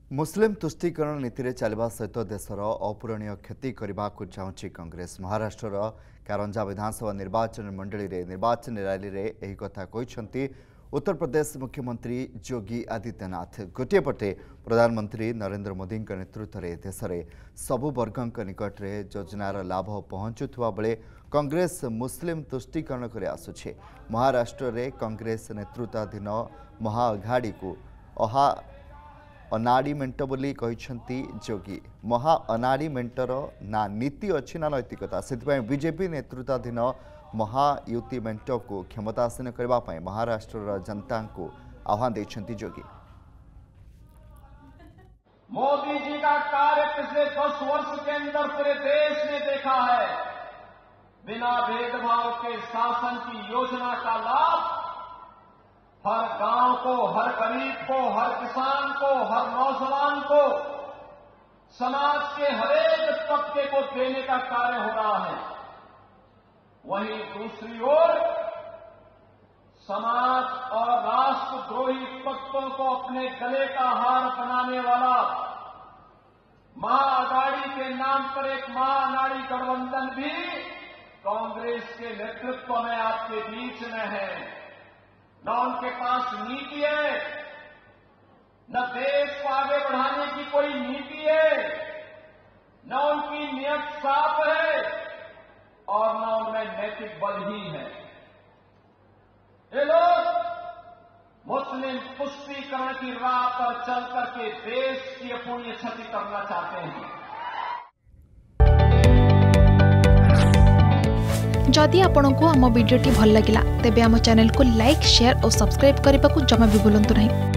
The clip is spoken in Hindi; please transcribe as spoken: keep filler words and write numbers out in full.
मुस्लिम तुष्टीकरण नीति चलवा सहित देशर अपूरणीय क्षति करने को चाहूँगी कांग्रेस। महाराष्ट्र कारंजा विधानसभा निर्वाचन मंडली रे निर्वाचन रैली रे एही कथा कहते उत्तर प्रदेश मुख्यमंत्री योगी आदित्यनाथ। गोटे पटे प्रधानमंत्री नरेंद्र मोदी नेतृत्व में देश में सबु वर्ग निकट में योजनार लाभ पहुंचुवा बेले कांग्रेस मुस्लिम तुष्टीकरण कर आसुछे। महाराष्ट्र में कांग्रेस नेतृत्वाधीन महाअघाड़ी को अहा अनाड़ी मेंट बोली कहते योगी। महा अनाड़ी मेंटर ना नीति अच्छी ना नैतिकता से बीजेपी नेतृत्वाधीन महायुति मेंट को क्षमतासीन करने महाराष्ट्र जनता को आह्वान देते योगी। मोदी जी का कार्य पिछले दस वर्ष के अंदर पूरे देश ने देखा है। बिना भेदभाव के शासन की योजना का लाभ हर गांव को, हर गरीब को, हर किसान को, हर नौजवान को, समाज के हरेक तबके को देने का कार्य हो रहा है। वहीं दूसरी ओर समाज और राष्ट्रद्रोही तत्वों को अपने गले का हार बनाने वाला महाअघाड़ी के नाम पर एक महाअनाड़ी गठबंधन भी कांग्रेस के नेतृत्व में आपके बीच में है। न उनके पास नीति है, न देश को आगे बढ़ाने की कोई नीति है, न उनकी नियत साफ है और न उनमें नैतिक बल ही है। ये लोग मुस्लिम तुष्टीकरण की राह पर चल करके देश की अपूर्णीय क्षति करना चाहते हैं। जदि आपंक आम भिडी भल लगा तेब आम चैनल को लाइक, शेयर और सब्सक्राइब करने को जमा भी भूलु नहीं।